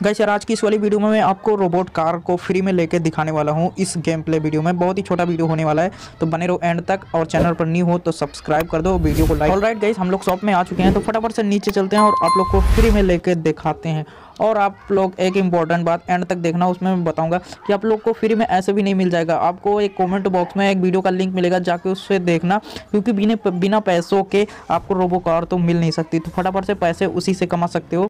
Guys यार आज की इस वाली वीडियो में मैं आपको रोबोट कार को फ्री में लेके दिखाने वाला हूँ। इस गेम प्ले वीडियो में बहुत ही छोटा वीडियो होने वाला है, तो बने रहो एंड तक। और चैनल पर न्यू हो तो सब्सक्राइब कर दो, वीडियो को लाइक। ऑलराइट गाइस, हम लोग शॉप में आ चुके हैं, तो फटाफट से नीचे चलते हैं और आप लोग को फ्री में लेके दिखाते हैं। और आप लोग एक इंपॉर्टेंट बात एंड तक देखना, उसमें मैं बताऊंगा कि आप लोग को फ्री में ऐसे भी नहीं मिल जाएगा। आपको एक कमेंट बॉक्स में एक वीडियो का लिंक मिलेगा, जाके उससे देखना, क्योंकि बिना पैसों के आपको रोबो कार तो मिल नहीं सकती। तो फटाफट से पैसे उसी से कमा सकते हो।